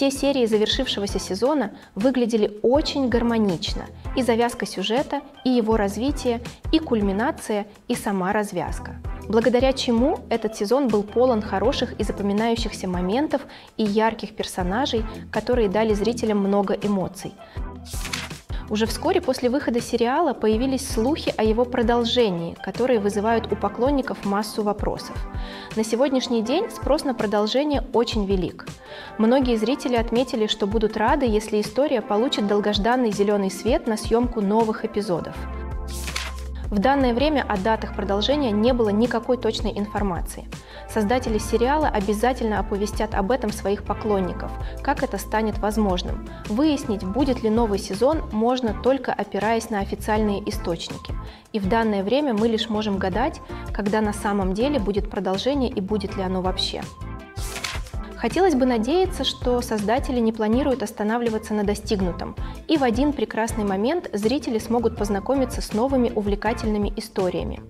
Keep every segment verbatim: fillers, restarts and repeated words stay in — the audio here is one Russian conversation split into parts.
Все серии завершившегося сезона выглядели очень гармонично. И завязка сюжета, и его развитие, и кульминация, и сама развязка. Благодаря чему этот сезон был полон хороших и запоминающихся моментов и ярких персонажей, которые дали зрителям много эмоций. Уже вскоре после выхода сериала появились слухи о его продолжении, которые вызывают у поклонников массу вопросов. На сегодняшний день спрос на продолжение очень велик. Многие зрители отметили, что будут рады, если история получит долгожданный зеленый свет на съемку новых эпизодов. В данное время о датах продолжения не было никакой точной информации. Создатели сериала обязательно оповестят об этом своих поклонников, как это станет возможным. Выяснить, будет ли новый сезон, можно только опираясь на официальные источники. И в данное время мы лишь можем гадать, когда на самом деле будет продолжение и будет ли оно вообще. Хотелось бы надеяться, что создатели не планируют останавливаться на достигнутом, и в один прекрасный момент зрители смогут познакомиться с новыми увлекательными историями.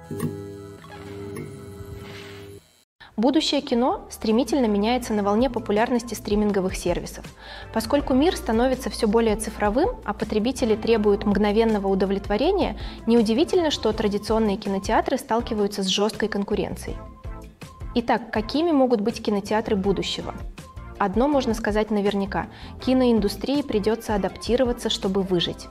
Будущее кино стремительно меняется на волне популярности стриминговых сервисов. Поскольку мир становится все более цифровым, а потребители требуют мгновенного удовлетворения, неудивительно, что традиционные кинотеатры сталкиваются с жесткой конкуренцией. Итак, какими могут быть кинотеатры будущего? Одно можно сказать наверняка – киноиндустрии придется адаптироваться, чтобы выжить.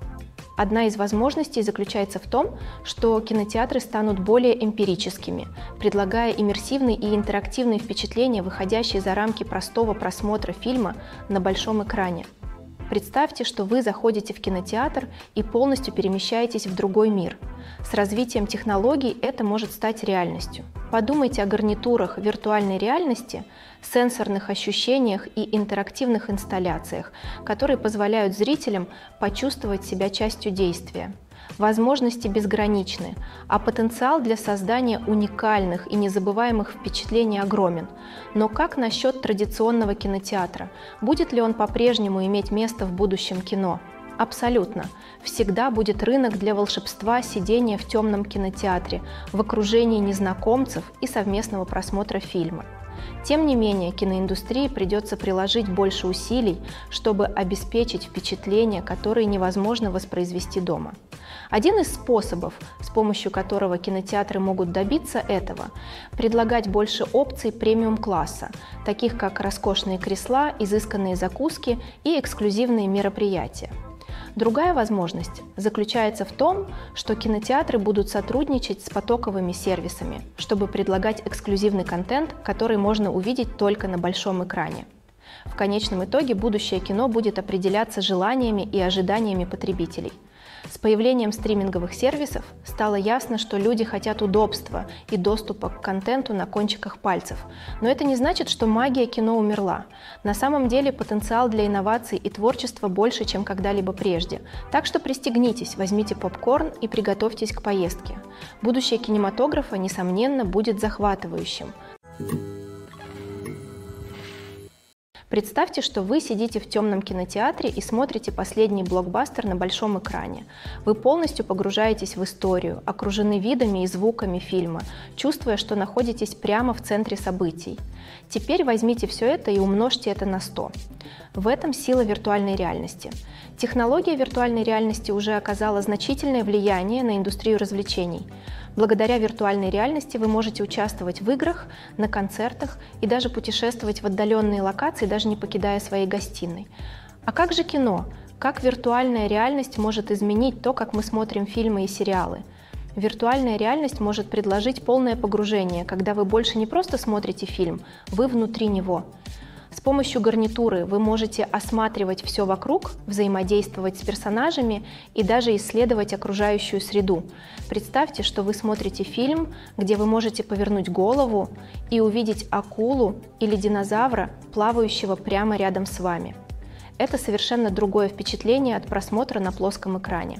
Одна из возможностей заключается в том, что кинотеатры станут более эмпирическими, предлагая иммерсивные и интерактивные впечатления, выходящие за рамки простого просмотра фильма на большом экране. Представьте, что вы заходите в кинотеатр и полностью перемещаетесь в другой мир. С развитием технологий это может стать реальностью. Подумайте о гарнитурах виртуальной реальности, сенсорных ощущениях и интерактивных инсталляциях, которые позволяют зрителям почувствовать себя частью действия. Возможности безграничны, а потенциал для создания уникальных и незабываемых впечатлений огромен. Но как насчет традиционного кинотеатра? Будет ли он по-прежнему иметь место в будущем кино? Абсолютно. Всегда будет рынок для волшебства сидения в темном кинотеатре, в окружении незнакомцев и совместного просмотра фильма. Тем не менее, киноиндустрии придется приложить больше усилий, чтобы обеспечить впечатления, которые невозможно воспроизвести дома. Один из способов, с помощью которого кинотеатры могут добиться этого, предлагать больше опций премиум-класса, таких как роскошные кресла, изысканные закуски и эксклюзивные мероприятия. Другая возможность заключается в том, что кинотеатры будут сотрудничать с потоковыми сервисами, чтобы предлагать эксклюзивный контент, который можно увидеть только на большом экране. В конечном итоге будущее кино будет определяться желаниями и ожиданиями потребителей. С появлением стриминговых сервисов стало ясно, что люди хотят удобства и доступа к контенту на кончиках пальцев. Но это не значит, что магия кино умерла. На самом деле потенциал для инноваций и творчества больше, чем когда-либо прежде. Так что пристегнитесь, возьмите попкорн и приготовьтесь к поездке. Будущее кинематографа, несомненно, будет захватывающим. Представьте, что вы сидите в темном кинотеатре и смотрите последний блокбастер на большом экране. Вы полностью погружаетесь в историю, окружены видами и звуками фильма, чувствуя, что находитесь прямо в центре событий. Теперь возьмите все это и умножьте это на сто. В этом сила виртуальной реальности. Технология виртуальной реальности уже оказала значительное влияние на индустрию развлечений. Благодаря виртуальной реальности вы можете участвовать в играх, на концертах и даже путешествовать в отдаленные локации, даже не покидая своей гостиной. А как же кино? Как виртуальная реальность может изменить то, как мы смотрим фильмы и сериалы? Виртуальная реальность может предложить полное погружение, когда вы больше не просто смотрите фильм, вы внутри него. С помощью гарнитуры вы можете осматривать все вокруг, взаимодействовать с персонажами и даже исследовать окружающую среду. Представьте, что вы смотрите фильм, где вы можете повернуть голову и увидеть акулу или динозавра, плавающего прямо рядом с вами. Это совершенно другое впечатление от просмотра на плоском экране.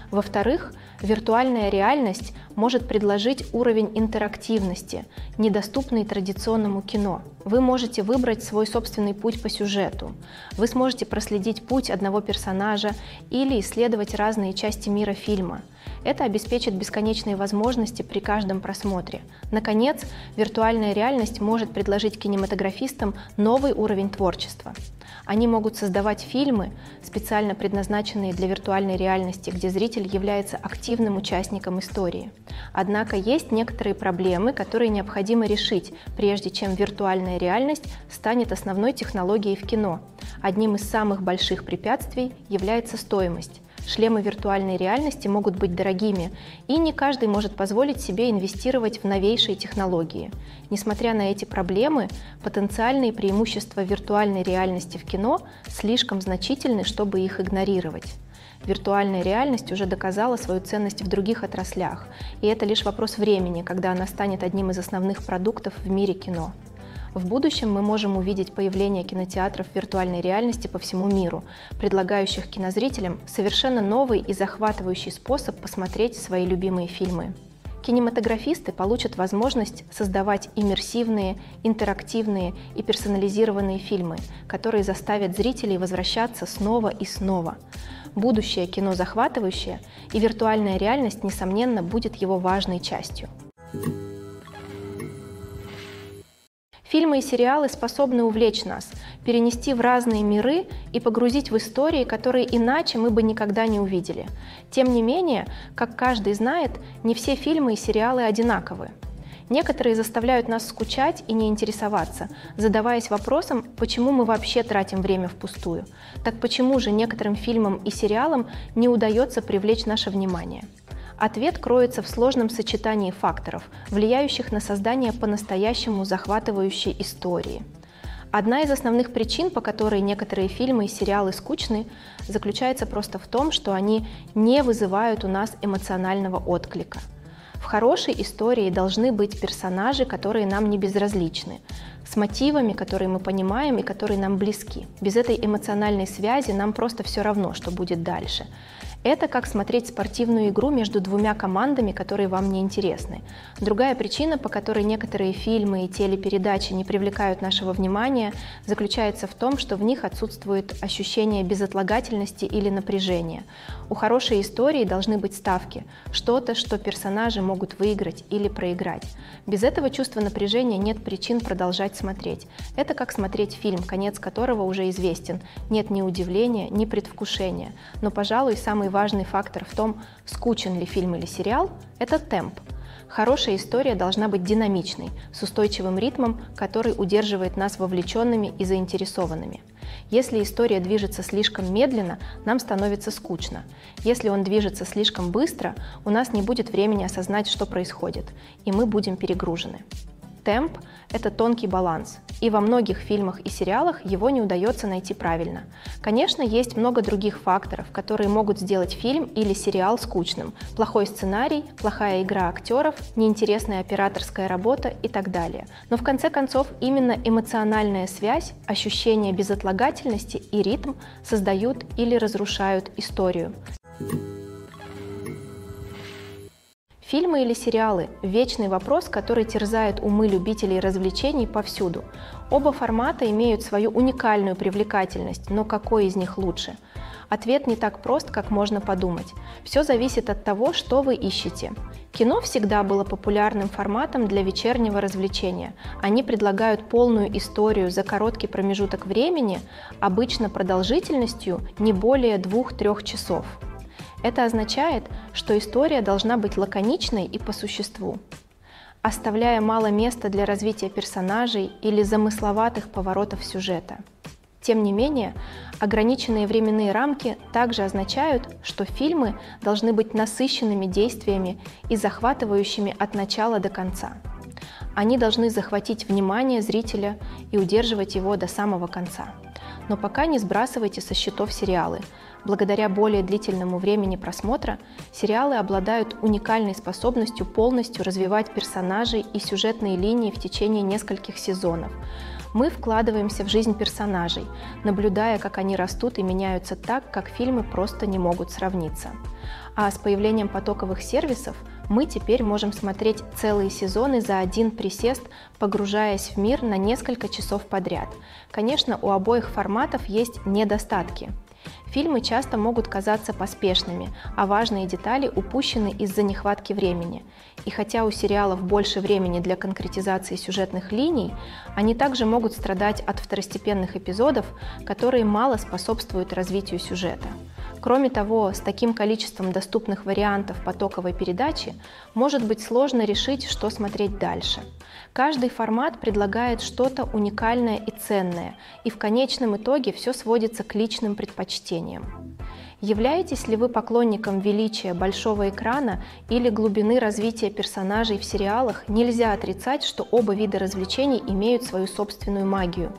Во-вторых, виртуальная реальность может предложить уровень интерактивности, недоступный традиционному кино. Вы можете выбрать свой собственный путь по сюжету. Вы сможете проследить путь одного персонажа или исследовать разные части мира фильма. Это обеспечит бесконечные возможности при каждом просмотре. Наконец, виртуальная реальность может предложить кинематографистам новый уровень творчества. Они могут создавать фильмы, специально предназначенные для виртуальной реальности, где зритель является активным участником истории. Однако есть некоторые проблемы, которые необходимо решить, прежде чем виртуальная реальность станет основной технологией в кино. Одним из самых больших препятствий является стоимость. Шлемы виртуальной реальности могут быть дорогими, и не каждый может позволить себе инвестировать в новейшие технологии. Несмотря на эти проблемы, потенциальные преимущества виртуальной реальности в кино слишком значительны, чтобы их игнорировать. Виртуальная реальность уже доказала свою ценность в других отраслях, и это лишь вопрос времени, когда она станет одним из основных продуктов в мире кино. В будущем мы можем увидеть появление кинотеатров виртуальной реальности по всему миру, предлагающих кинозрителям совершенно новый и захватывающий способ посмотреть свои любимые фильмы. Кинематографисты получат возможность создавать иммерсивные, интерактивные и персонализированные фильмы, которые заставят зрителей возвращаться снова и снова. Будущее кино захватывающее, и виртуальная реальность, несомненно, будет его важной частью. Фильмы и сериалы способны увлечь нас, перенести в разные миры и погрузить в истории, которые иначе мы бы никогда не увидели. Тем не менее, как каждый знает, не все фильмы и сериалы одинаковы. Некоторые заставляют нас скучать и не интересоваться, задаваясь вопросом, почему мы вообще тратим время впустую. Так почему же некоторым фильмам и сериалам не удается привлечь наше внимание? Ответ кроется в сложном сочетании факторов, влияющих на создание по-настоящему захватывающей истории. Одна из основных причин, по которой некоторые фильмы и сериалы скучны, заключается просто в том, что они не вызывают у нас эмоционального отклика. В хорошей истории должны быть персонажи, которые нам не безразличны, с мотивами, которые мы понимаем и которые нам близки. Без этой эмоциональной связи нам просто все равно, что будет дальше. Это как смотреть спортивную игру между двумя командами, которые вам не интересны. Другая причина, по которой некоторые фильмы и телепередачи не привлекают нашего внимания, заключается в том, что в них отсутствует ощущение безотлагательности или напряжения. У хорошей истории должны быть ставки, что-то, что персонажи могут выиграть или проиграть. Без этого чувства напряжения нет причин продолжать смотреть. Это как смотреть фильм, конец которого уже известен. Нет ни удивления, ни предвкушения. Но, пожалуй, самый важный фактор в том, скучен ли фильм или сериал, это темп. Хорошая история должна быть динамичной, с устойчивым ритмом, который удерживает нас вовлеченными и заинтересованными. Если история движется слишком медленно, нам становится скучно. Если он движется слишком быстро, у нас не будет времени осознать, что происходит, и мы будем перегружены. Темп – это тонкий баланс, и во многих фильмах и сериалах его не удается найти правильно. Конечно, есть много других факторов, которые могут сделать фильм или сериал скучным. Плохой сценарий, плохая игра актеров, неинтересная операторская работа и так далее. Но в конце концов именно эмоциональная связь, ощущение безотлагательности и ритм создают или разрушают историю. Фильмы или сериалы – вечный вопрос, который терзает умы любителей развлечений повсюду. Оба формата имеют свою уникальную привлекательность, но какой из них лучше? Ответ не так прост, как можно подумать. Все зависит от того, что вы ищете. Кино всегда было популярным форматом для вечернего развлечения. Они предлагают полную историю за короткий промежуток времени, обычно продолжительностью не более двух-трех часов. Это означает, что история должна быть лаконичной и по существу, оставляя мало места для развития персонажей или замысловатых поворотов сюжета. Тем не менее, ограниченные временные рамки также означают, что фильмы должны быть насыщенными действиями и захватывающими от начала до конца. Они должны захватить внимание зрителя и удерживать его до самого конца. Но пока не сбрасывайте со счетов сериалы. Благодаря более длительному времени просмотра, сериалы обладают уникальной способностью полностью развивать персонажей и сюжетные линии в течение нескольких сезонов. Мы вкладываемся в жизнь персонажей, наблюдая, как они растут и меняются так, как фильмы просто не могут сравниться. А с появлением потоковых сервисов мы теперь можем смотреть целые сезоны за один присест, погружаясь в мир на несколько часов подряд. Конечно, у обоих форматов есть недостатки. Фильмы часто могут казаться поспешными, а важные детали упущены из-за нехватки времени. И хотя у сериалов больше времени для конкретизации сюжетных линий, они также могут страдать от второстепенных эпизодов, которые мало способствуют развитию сюжета. Кроме того, с таким количеством доступных вариантов потоковой передачи может быть сложно решить, что смотреть дальше. Каждый формат предлагает что-то уникальное и ценное, и в конечном итоге все сводится к личным предпочтениям. Являетесь ли вы поклонником величия большого экрана или глубины развития персонажей в сериалах, нельзя отрицать, что оба вида развлечений имеют свою собственную магию.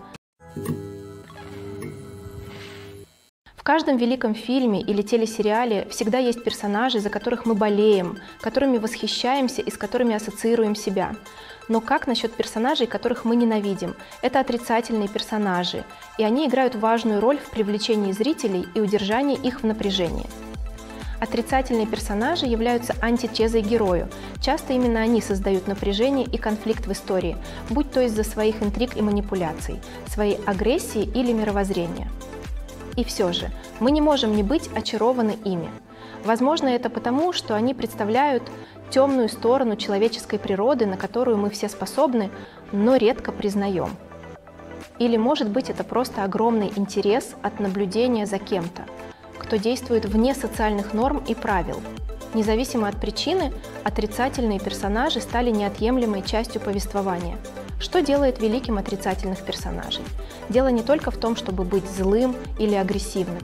В каждом великом фильме или телесериале всегда есть персонажи, за которых мы болеем, которыми восхищаемся и с которыми ассоциируем себя. Но как насчет персонажей, которых мы ненавидим? Это отрицательные персонажи, и они играют важную роль в привлечении зрителей и удержании их в напряжении. Отрицательные персонажи являются антитезой герою. Часто именно они создают напряжение и конфликт в истории, будь то из-за своих интриг и манипуляций, своей агрессии или мировоззрения. И все же, мы не можем не быть очарованы ими. Возможно, это потому, что они представляют темную сторону человеческой природы, на которую мы все способны, но редко признаем. Или, может быть, это просто огромный интерес от наблюдения за кем-то, кто действует вне социальных норм и правил. Независимо от причины, отрицательные персонажи стали неотъемлемой частью повествования. Что делает великим отрицательных персонажей? Дело не только в том, чтобы быть злым или агрессивным.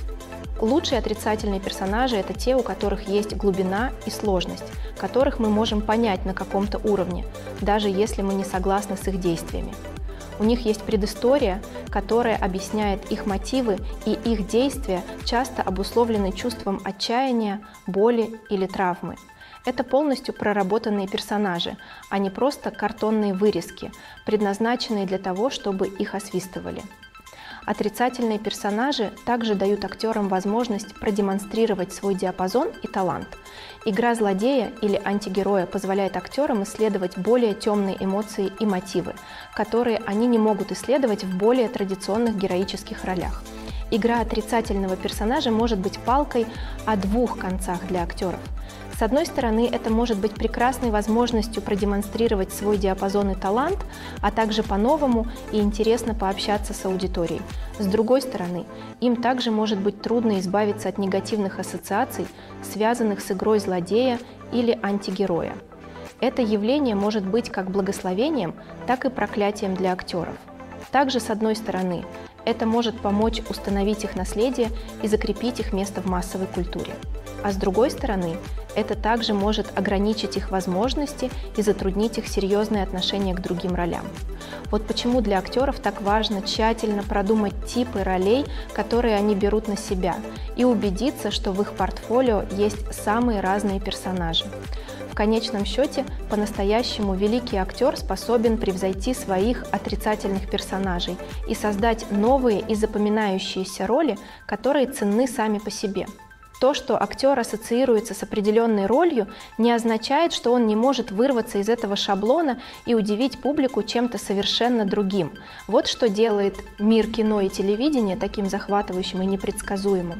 Лучшие отрицательные персонажи – это те, у которых есть глубина и сложность, которых мы можем понять на каком-то уровне, даже если мы не согласны с их действиями. У них есть предыстория, которая объясняет их мотивы, и их действия часто обусловлены чувством отчаяния, боли или травмы. Это полностью проработанные персонажи, а не просто картонные вырезки, предназначенные для того, чтобы их освистывали. Отрицательные персонажи также дают актерам возможность продемонстрировать свой диапазон и талант. Игра злодея или антигероя позволяет актерам исследовать более темные эмоции и мотивы, которые они не могут исследовать в более традиционных героических ролях. Игра отрицательного персонажа может быть палкой о двух концах для актеров. С одной стороны, это может быть прекрасной возможностью продемонстрировать свой диапазон и талант, а также по-новому и интересно пообщаться с аудиторией. С другой стороны, им также может быть трудно избавиться от негативных ассоциаций, связанных с игрой злодея или антигероя. Это явление может быть как благословением, так и проклятием для актеров. Также, с одной стороны, это может помочь установить их наследие и закрепить их место в массовой культуре. А с другой стороны, это также может ограничить их возможности и затруднить их серьезные отношения к другим ролям. Вот почему для актеров так важно тщательно продумать типы ролей, которые они берут на себя, и убедиться, что в их портфолио есть самые разные персонажи. В конечном счете, по-настоящему великий актер способен превзойти своих отрицательных персонажей и создать новые и запоминающиеся роли, которые ценны сами по себе. То, что актер ассоциируется с определенной ролью, не означает, что он не может вырваться из этого шаблона и удивить публику чем-то совершенно другим. Вот что делает мир кино и телевидения таким захватывающим и непредсказуемым.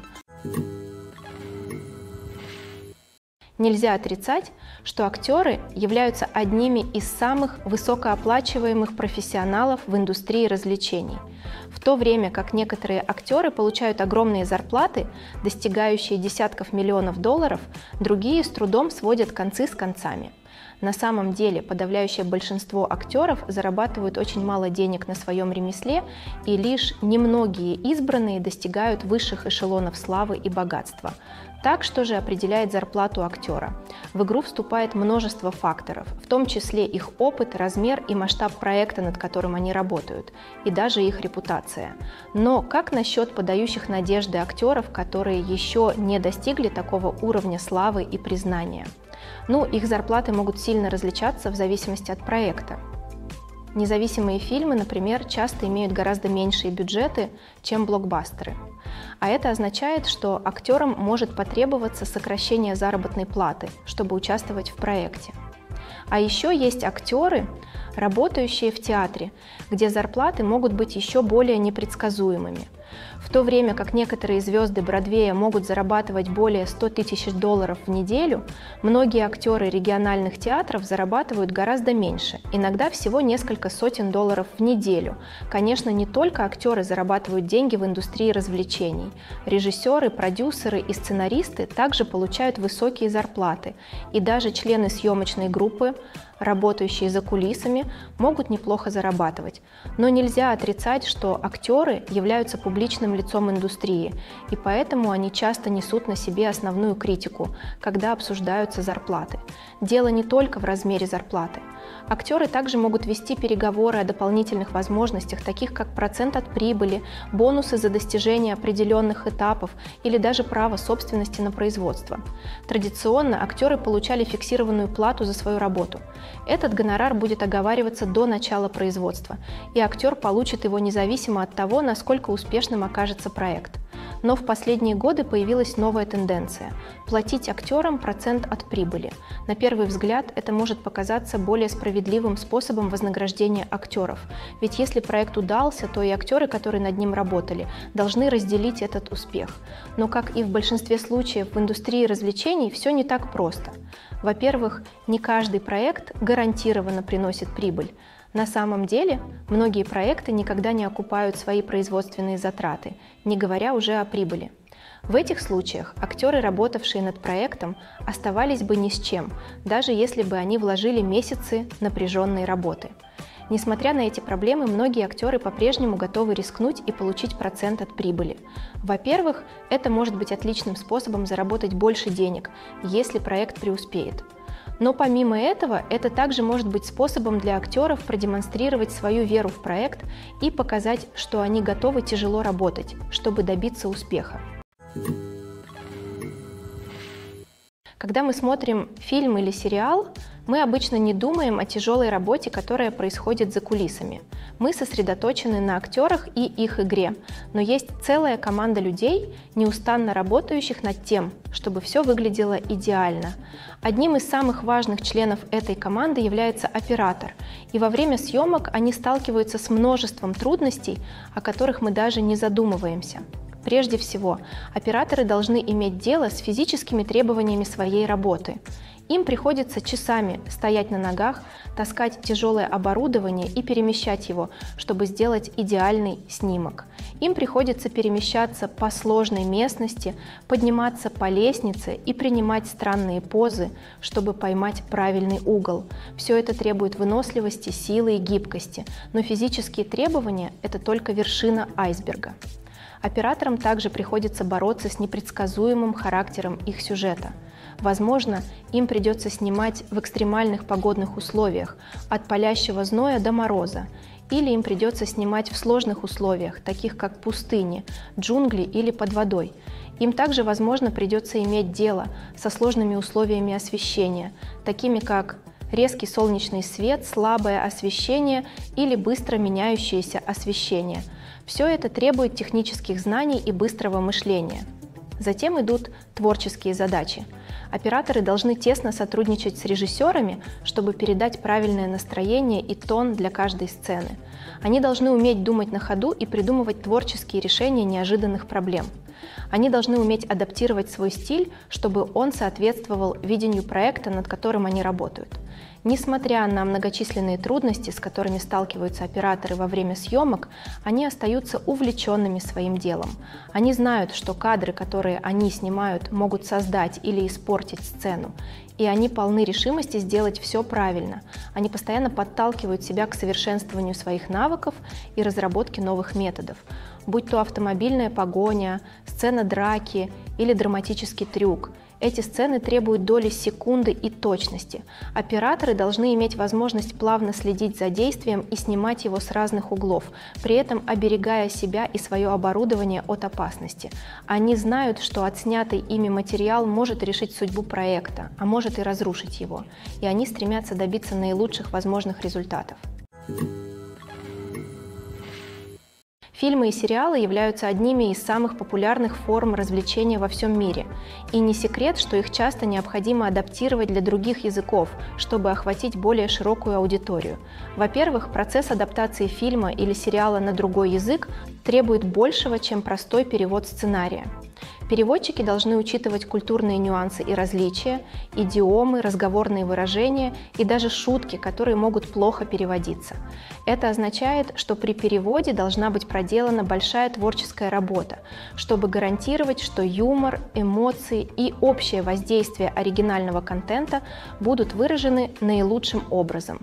Нельзя отрицать, что актеры являются одними из самых высокооплачиваемых профессионалов в индустрии развлечений. В то время как некоторые актеры получают огромные зарплаты, достигающие десятков миллионов долларов, другие с трудом сводят концы с концами. На самом деле подавляющее большинство актеров зарабатывают очень мало денег на своем ремесле, и лишь немногие избранные достигают высших эшелонов славы и богатства. Так, что же определяет зарплату актера? В игру вступает множество факторов, в том числе их опыт, размер и масштаб проекта, над которым они работают, и даже их репутация. Но как насчет подающих надежды актеров, которые еще не достигли такого уровня славы и признания? Ну, их зарплаты могут сильно различаться в зависимости от проекта. Независимые фильмы, например, часто имеют гораздо меньшие бюджеты, чем блокбастеры. А это означает, что актерам может потребоваться сокращение заработной платы, чтобы участвовать в проекте. А еще есть актеры, работающие в театре, где зарплаты могут быть еще более непредсказуемыми. В то время как некоторые звезды Бродвея могут зарабатывать более ста тысяч долларов в неделю, многие актеры региональных театров зарабатывают гораздо меньше, иногда всего несколько сотен долларов в неделю. Конечно, не только актеры зарабатывают деньги в индустрии развлечений. Режиссеры, продюсеры и сценаристы также получают высокие зарплаты, и даже члены съемочной группы, работающие за кулисами, могут неплохо зарабатывать. Но нельзя отрицать, что актеры являются публичным лицом индустрии, и поэтому они часто несут на себе основную критику, когда обсуждаются зарплаты. Дело не только в размере зарплаты. Актеры также могут вести переговоры о дополнительных возможностях, таких как процент от прибыли, бонусы за достижение определенных этапов или даже право собственности на производство. Традиционно актеры получали фиксированную плату за свою работу. Этот гонорар будет оговариваться до начала производства, и актер получит его независимо от того, насколько успешным окажется проект. Но в последние годы появилась новая тенденция – платить актерам процент от прибыли. На первый взгляд это может показаться более справедливым способом вознаграждения актеров, ведь если проект удался, то и актеры, которые над ним работали, должны разделить этот успех. Но, как и в большинстве случаев в индустрии развлечений, все не так просто. Во-первых, не каждый проект гарантированно приносит прибыль. На самом деле, многие проекты никогда не окупают свои производственные затраты, не говоря уже о прибыли. В этих случаях актеры, работавшие над проектом, оставались бы ни с чем, даже если бы они вложили месяцы напряженной работы. Несмотря на эти проблемы, многие актеры по-прежнему готовы рискнуть и получить процент от прибыли. Во-первых, это может быть отличным способом заработать больше денег, если проект преуспеет. Но помимо этого, это также может быть способом для актеров продемонстрировать свою веру в проект и показать, что они готовы тяжело работать, чтобы добиться успеха. Когда мы смотрим фильм или сериал, мы обычно не думаем о тяжелой работе, которая происходит за кулисами. Мы сосредоточены на актерах и их игре, но есть целая команда людей, неустанно работающих над тем, чтобы все выглядело идеально. Одним из самых важных членов этой команды является оператор, и во время съемок они сталкиваются с множеством трудностей, о которых мы даже не задумываемся. Прежде всего, операторы должны иметь дело с физическими требованиями своей работы. Им приходится часами стоять на ногах, таскать тяжелое оборудование и перемещать его, чтобы сделать идеальный снимок. Им приходится перемещаться по сложной местности, подниматься по лестнице и принимать странные позы, чтобы поймать правильный угол. Все это требует выносливости, силы и гибкости, но физические требования – это только вершина айсберга. Операторам также приходится бороться с непредсказуемым характером их сюжета. Возможно, им придется снимать в экстремальных погодных условиях, от палящего зноя до мороза, или им придется снимать в сложных условиях, таких как пустыни, джунгли или под водой. Им также, возможно, придется иметь дело со сложными условиями освещения, такими как резкий солнечный свет, слабое освещение или быстро меняющееся освещение. Все это требует технических знаний и быстрого мышления. Затем идут творческие задачи. Операторы должны тесно сотрудничать с режиссерами, чтобы передать правильное настроение и тон для каждой сцены. Они должны уметь думать на ходу и придумывать творческие решения неожиданных проблем. Они должны уметь адаптировать свой стиль, чтобы он соответствовал видению проекта, над которым они работают. Несмотря на многочисленные трудности, с которыми сталкиваются операторы во время съемок, они остаются увлеченными своим делом. Они знают, что кадры, которые они снимают, могут создать или испортить сцену, и они полны решимости сделать все правильно. Они постоянно подталкивают себя к совершенствованию своих навыков и разработке новых методов, будь то автомобильная погоня, сцена драки или драматический трюк. Эти сцены требуют доли секунды и точности. Операторы должны иметь возможность плавно следить за действием и снимать его с разных углов, при этом оберегая себя и свое оборудование от опасности. Они знают, что отснятый ими материал может решить судьбу проекта, а может и разрушить его, и они стремятся добиться наилучших возможных результатов. Фильмы и сериалы являются одними из самых популярных форм развлечения во всем мире. И не секрет, что их часто необходимо адаптировать для других языков, чтобы охватить более широкую аудиторию. Во-первых, процесс адаптации фильма или сериала на другой язык требует большего, чем простой перевод сценария. Переводчики должны учитывать культурные нюансы и различия, идиомы, разговорные выражения и даже шутки, которые могут плохо переводиться. Это означает, что при переводе должна быть проделана большая творческая работа, чтобы гарантировать, что юмор, эмоции и общее воздействие оригинального контента будут выражены наилучшим образом.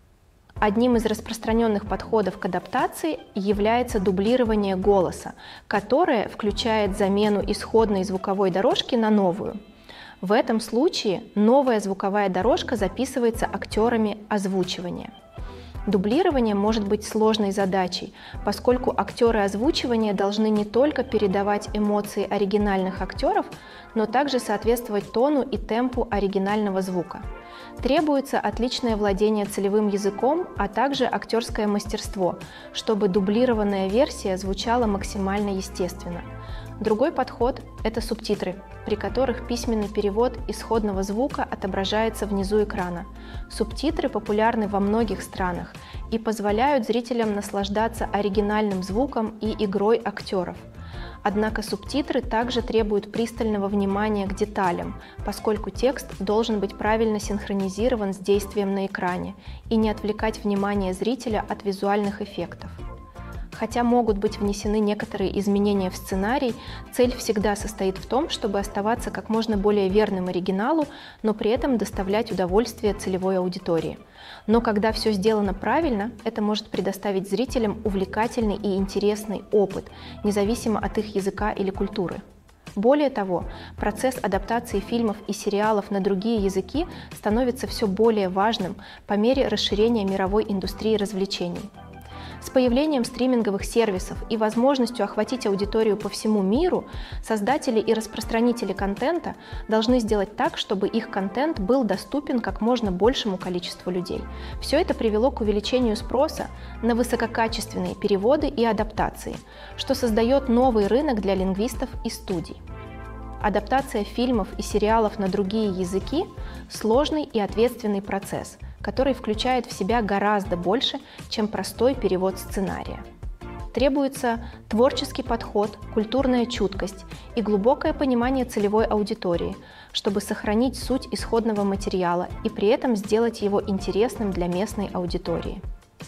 Одним из распространенных подходов к адаптации является дублирование голоса, которое включает замену исходной звуковой дорожки на новую. В этом случае новая звуковая дорожка записывается актерами озвучивания. Дублирование может быть сложной задачей, поскольку актеры озвучивания должны не только передавать эмоции оригинальных актеров, но также соответствовать тону и темпу оригинального звука. Требуется отличное владение целевым языком, а также актерское мастерство, чтобы дублированная версия звучала максимально естественно. Другой подход – это субтитры, при которых письменный перевод исходного звука отображается внизу экрана. Субтитры популярны во многих странах и позволяют зрителям наслаждаться оригинальным звуком и игрой актеров. Однако субтитры также требуют пристального внимания к деталям, поскольку текст должен быть правильно синхронизирован с действием на экране и не отвлекать внимание зрителя от визуальных эффектов. Хотя могут быть внесены некоторые изменения в сценарий, цель всегда состоит в том, чтобы оставаться как можно более верным оригиналу, но при этом доставлять удовольствие целевой аудитории. Но когда все сделано правильно, это может предоставить зрителям увлекательный и интересный опыт, независимо от их языка или культуры. Более того, процесс адаптации фильмов и сериалов на другие языки становится все более важным по мере расширения мировой индустрии развлечений. С появлением стриминговых сервисов и возможностью охватить аудиторию по всему миру, создатели и распространители контента должны сделать так, чтобы их контент был доступен как можно большему количеству людей. Все это привело к увеличению спроса на высококачественные переводы и адаптации, что создает новый рынок для лингвистов и студий. Адаптация фильмов и сериалов на другие языки – сложный и ответственный процесс, который включает в себя гораздо больше, чем простой перевод сценария. Требуется творческий подход, культурная чуткость и глубокое понимание целевой аудитории, чтобы сохранить суть исходного материала и при этом сделать его интересным для местной аудитории.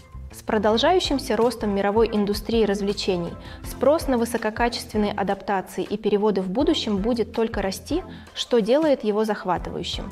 С продолжающимся ростом мировой индустрии развлечений спрос на высококачественные адаптации и переводы в будущем будет только расти, что делает его захватывающим.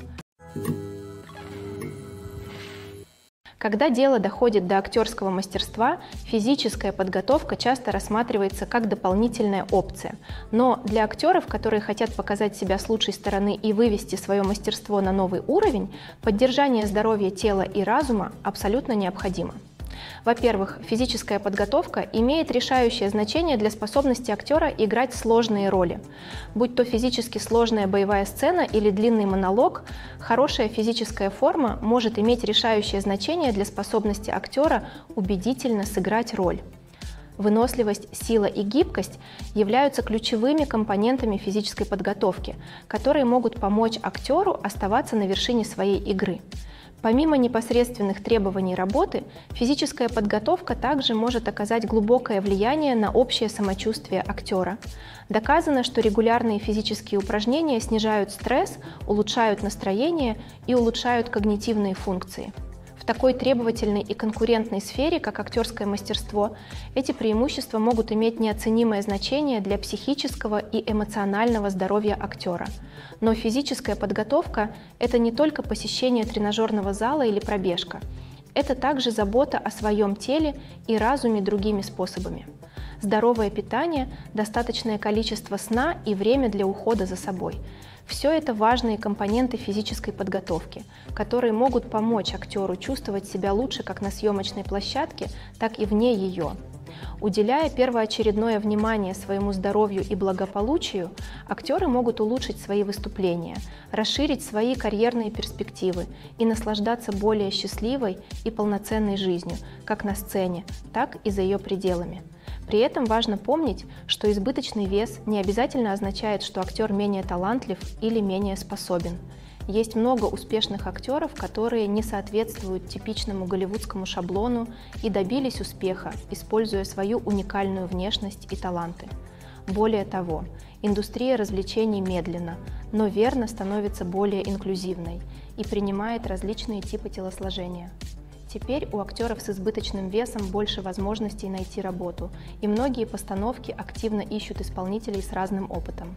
Когда дело доходит до актерского мастерства, физическая подготовка часто рассматривается как дополнительная опция. Но для актеров, которые хотят показать себя с лучшей стороны и вывести свое мастерство на новый уровень, поддержание здоровья тела и разума абсолютно необходимо. Во-первых, физическая подготовка имеет решающее значение для способности актера играть сложные роли. Будь то физически сложная боевая сцена или длинный монолог, хорошая физическая форма может иметь решающее значение для способности актера убедительно сыграть роль. Выносливость, сила и гибкость являются ключевыми компонентами физической подготовки, которые могут помочь актеру оставаться на вершине своей игры. Помимо непосредственных требований работы, физическая подготовка также может оказать глубокое влияние на общее самочувствие актера. Доказано, что регулярные физические упражнения снижают стресс, улучшают настроение и улучшают когнитивные функции. В такой требовательной и конкурентной сфере, как актерское мастерство, эти преимущества могут иметь неоценимое значение для психического и эмоционального здоровья актера. Но физическая подготовка – это не только посещение тренажерного зала или пробежка. Это также забота о своем теле и разуме другими способами. Здоровое питание, достаточное количество сна и время для ухода за собой – все это важные компоненты физической подготовки, которые могут помочь актеру чувствовать себя лучше как на съемочной площадке, так и вне ее. Уделяя первоочередное внимание своему здоровью и благополучию, актеры могут улучшить свои выступления, расширить свои карьерные перспективы и наслаждаться более счастливой и полноценной жизнью, как на сцене, так и за ее пределами. При этом важно помнить, что избыточный вес не обязательно означает, что актер менее талантлив или менее способен. Есть много успешных актеров, которые не соответствуют типичному голливудскому шаблону и добились успеха, используя свою уникальную внешность и таланты. Более того, индустрия развлечений медленно, но верно становится более инклюзивной и принимает различные типы телосложения. Теперь у актеров с избыточным весом больше возможностей найти работу, и многие постановки активно ищут исполнителей с разным опытом.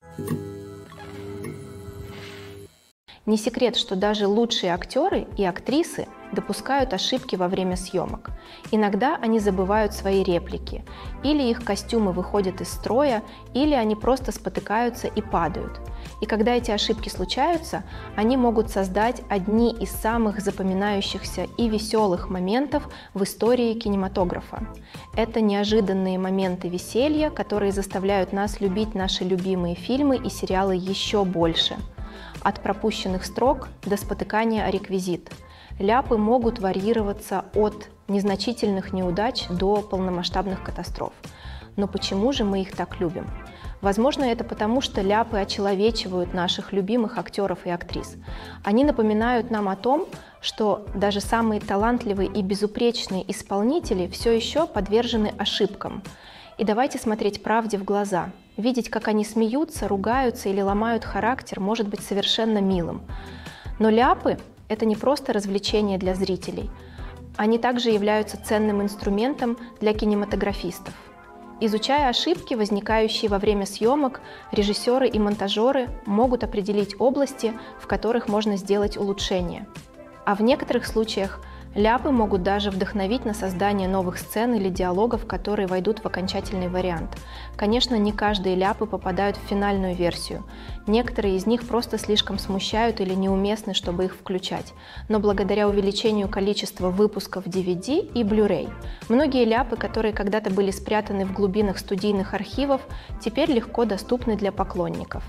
Не секрет, что даже лучшие актеры и актрисы допускают ошибки во время съемок. Иногда они забывают свои реплики, или их костюмы выходят из строя, или они просто спотыкаются и падают. И когда эти ошибки случаются, они могут создать одни из самых запоминающихся и веселых моментов в истории кинематографа. Это неожиданные моменты веселья, которые заставляют нас любить наши любимые фильмы и сериалы еще больше. От пропущенных строк до спотыкания о реквизит. Ляпы могут варьироваться от незначительных неудач до полномасштабных катастроф. Но почему же мы их так любим? Возможно, это потому, что ляпы очеловечивают наших любимых актеров и актрис. Они напоминают нам о том, что даже самые талантливые и безупречные исполнители все еще подвержены ошибкам. И давайте смотреть правде в глаза. Видеть, как они смеются, ругаются или ломают характер, может быть совершенно милым. Но ляпы – это не просто развлечение для зрителей. Они также являются ценным инструментом для кинематографистов. Изучая ошибки, возникающие во время съемок, режиссеры и монтажеры могут определить области, в которых можно сделать улучшения. А в некоторых случаях ляпы могут даже вдохновить на создание новых сцен или диалогов, которые войдут в окончательный вариант. Конечно, не каждые ляпы попадают в финальную версию. Некоторые из них просто слишком смущают или неуместны, чтобы их включать. Но благодаря увеличению количества выпусков ди ви ди и Blu-ray, многие ляпы, которые когда-то были спрятаны в глубинах студийных архивов, теперь легко доступны для поклонников.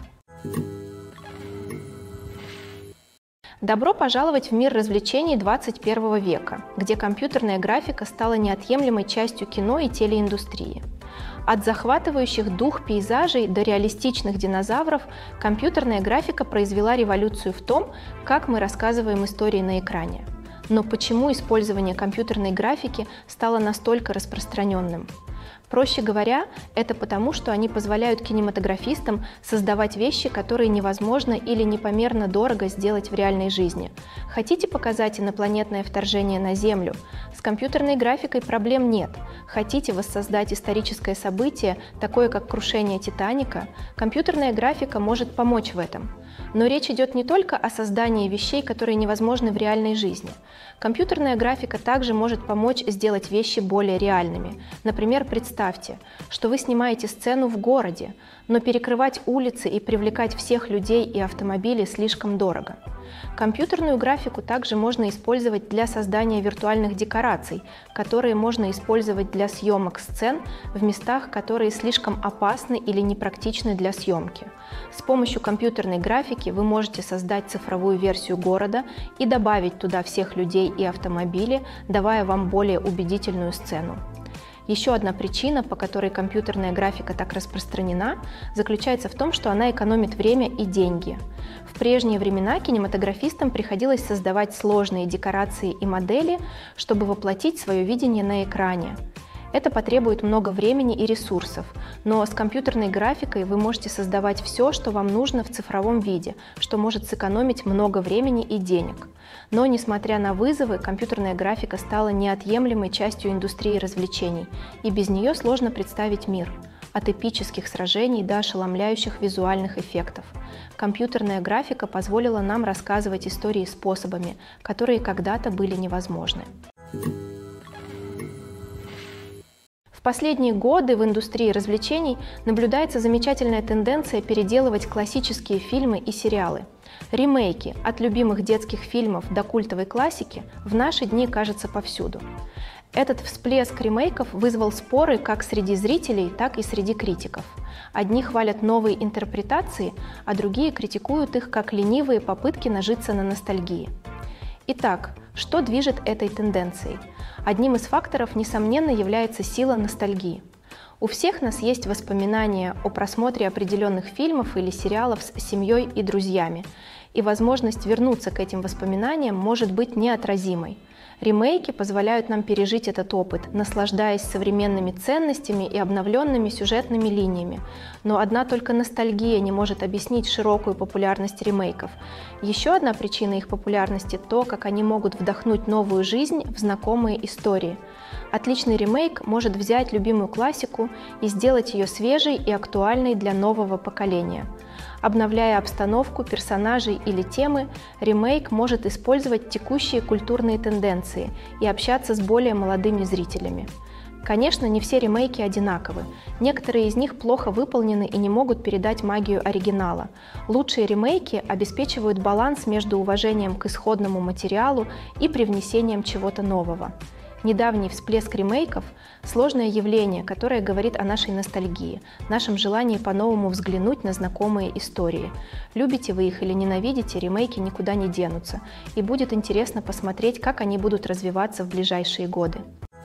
Добро пожаловать в мир развлечений двадцать первого века, где компьютерная графика стала неотъемлемой частью кино и телеиндустрии. От захватывающих дух пейзажей до реалистичных динозавров компьютерная графика произвела революцию в том, как мы рассказываем истории на экране. Но почему использование компьютерной графики стало настолько распространенным? Проще говоря, это потому, что они позволяют кинематографистам создавать вещи, которые невозможно или непомерно дорого сделать в реальной жизни. Хотите показать инопланетное вторжение на Землю? С компьютерной графикой проблем нет. Хотите воссоздать историческое событие, такое как крушение Титаника? Компьютерная графика может помочь в этом. Но речь идет не только о создании вещей, которые невозможны в реальной жизни. Компьютерная графика также может помочь сделать вещи более реальными. Например, представьте, что вы снимаете сцену в городе, но перекрывать улицы и привлекать всех людей и автомобили слишком дорого. Компьютерную графику также можно использовать для создания виртуальных декораций, которые можно использовать для съемок сцен в местах, которые слишком опасны или непрактичны для съемки. С помощью компьютерной графики вы можете создать цифровую версию города и добавить туда всех людей и автомобили, давая вам более убедительную сцену. Еще одна причина, по которой компьютерная графика так распространена, заключается в том, что она экономит время и деньги. В прежние времена кинематографистам приходилось создавать сложные декорации и модели, чтобы воплотить свое видение на экране. Это потребует много времени и ресурсов, но с компьютерной графикой вы можете создавать все, что вам нужно в цифровом виде, что может сэкономить много времени и денег. Но, несмотря на вызовы, компьютерная графика стала неотъемлемой частью индустрии развлечений, и без нее сложно представить мир. От эпических сражений до ошеломляющих визуальных эффектов. Компьютерная графика позволила нам рассказывать истории способами, которые когда-то были невозможны. В последние годы в индустрии развлечений наблюдается замечательная тенденция переделывать классические фильмы и сериалы. Ремейки от любимых детских фильмов до культовой классики в наши дни кажется повсюду. Этот всплеск ремейков вызвал споры как среди зрителей, так и среди критиков. Одни хвалят новые интерпретации, а другие критикуют их как ленивые попытки нажиться на ностальгии. Итак, что движет этой тенденцией? Одним из факторов, несомненно, является сила ностальгии. У всех нас есть воспоминания о просмотре определенных фильмов или сериалов с семьей и друзьями, и возможность вернуться к этим воспоминаниям может быть неотразимой. Ремейки позволяют нам пережить этот опыт, наслаждаясь современными ценностями и обновленными сюжетными линиями. Но одна только ностальгия не может объяснить широкую популярность ремейков. Еще одна причина их популярности – то, как они могут вдохнуть новую жизнь в знакомые истории. Отличный ремейк может взять любимую классику и сделать ее свежей и актуальной для нового поколения. Обновляя обстановку, персонажей или темы, ремейк может использовать текущие культурные тенденции и общаться с более молодыми зрителями. Конечно, не все ремейки одинаковы. Некоторые из них плохо выполнены и не могут передать магию оригинала. Лучшие ремейки обеспечивают баланс между уважением к исходному материалу и привнесением чего-то нового. Недавний всплеск ремейков – сложное явление, которое говорит о нашей ностальгии, нашем желании по-новому взглянуть на знакомые истории. Любите вы их или ненавидите, ремейки никуда не денутся, и будет интересно посмотреть, как они будут развиваться в ближайшие годы.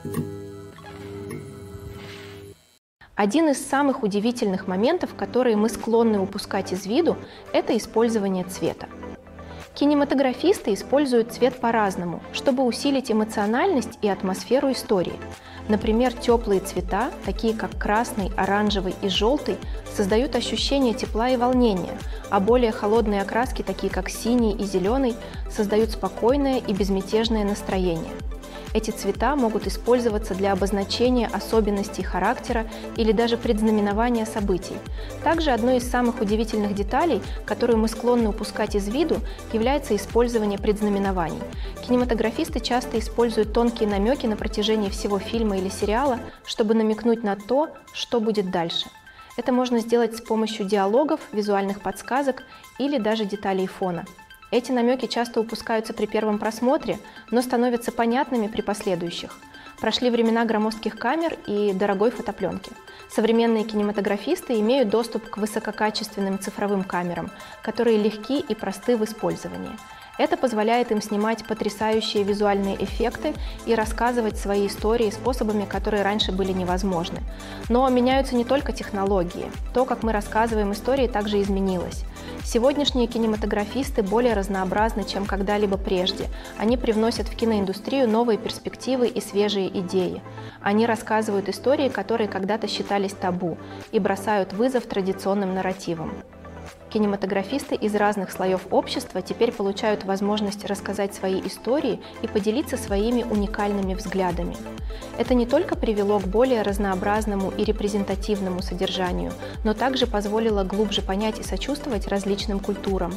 Один из самых удивительных моментов, которые мы склонны упускать из виду, это использование цвета. Кинематографисты используют цвет по-разному, чтобы усилить эмоциональность и атмосферу истории. Например, теплые цвета, такие как красный, оранжевый и желтый, создают ощущение тепла и волнения, а более холодные окраски, такие как синий и зеленый, создают спокойное и безмятежное настроение. Эти цвета могут использоваться для обозначения особенностей характера или даже предзнаменования событий. Также одной из самых удивительных деталей, которую мы склонны упускать из виду, является использование предзнаменований. Кинематографисты часто используют тонкие намеки на протяжении всего фильма или сериала, чтобы намекнуть на то, что будет дальше. Это можно сделать с помощью диалогов, визуальных подсказок или даже деталей фона. Эти намеки часто упускаются при первом просмотре, но становятся понятными при последующих. Прошли времена громоздких камер и дорогой фотопленки. Современные кинематографисты имеют доступ к высококачественным цифровым камерам, которые легки и просты в использовании. Это позволяет им снимать потрясающие визуальные эффекты и рассказывать свои истории способами, которые раньше были невозможны. Но меняются не только технологии. То, как мы рассказываем истории, также изменилось. Сегодняшние кинематографисты более разнообразны, чем когда-либо прежде. Они привносят в киноиндустрию новые перспективы и свежие идеи. Они рассказывают истории, которые когда-то считались табу, и бросают вызов традиционным нарративам. Кинематографисты из разных слоев общества теперь получают возможность рассказать свои истории и поделиться своими уникальными взглядами. Это не только привело к более разнообразному и репрезентативному содержанию, но также позволило глубже понять и сочувствовать различным культурам.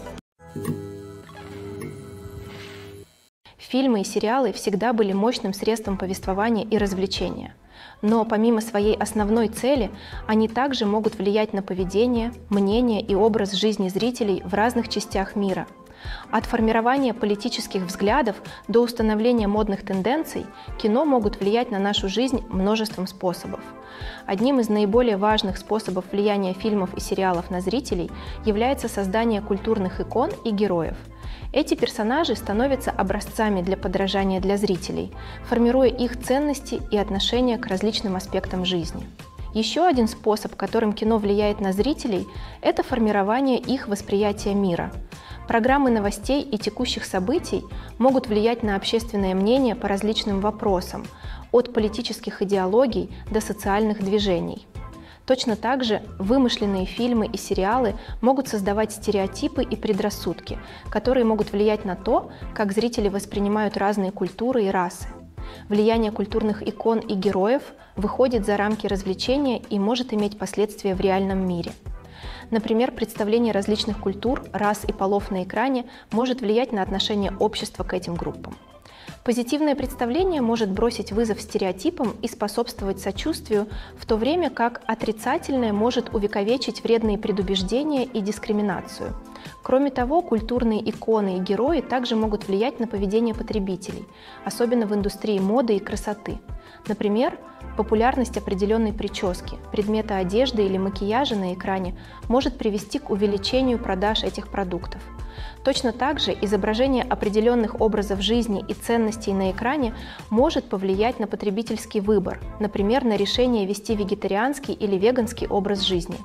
Фильмы и сериалы всегда были мощным средством повествования и развлечения. Но помимо своей основной цели, они также могут влиять на поведение, мнение и образ жизни зрителей в разных частях мира. От формирования политических взглядов до установления модных тенденций кино могут влиять на нашу жизнь множеством способов. Одним из наиболее важных способов влияния фильмов и сериалов на зрителей является создание культурных икон и героев. Эти персонажи становятся образцами для подражания для зрителей, формируя их ценности и отношения к различным аспектам жизни. Еще один способ, которым кино влияет на зрителей, это формирование их восприятия мира. Программы новостей и текущих событий могут влиять на общественное мнение по различным вопросам, от политических идеологий до социальных движений. Точно так же вымышленные фильмы и сериалы могут создавать стереотипы и предрассудки, которые могут влиять на то, как зрители воспринимают разные культуры и расы. Влияние культурных икон и героев выходит за рамки развлечения и может иметь последствия в реальном мире. Например, представление различных культур, рас и полов на экране может влиять на отношение общества к этим группам. Позитивное представление может бросить вызов стереотипам и способствовать сочувствию, в то время как отрицательное может увековечить вредные предубеждения и дискриминацию. Кроме того, культурные иконы и герои также могут влиять на поведение потребителей, особенно в индустрии моды и красоты. Например, популярность определенной прически, предмета одежды или макияжа на экране может привести к увеличению продаж этих продуктов. Точно так же изображение определенных образов жизни и ценностей на экране может повлиять на потребительский выбор, например, на решение вести вегетарианский или веганский образ жизни.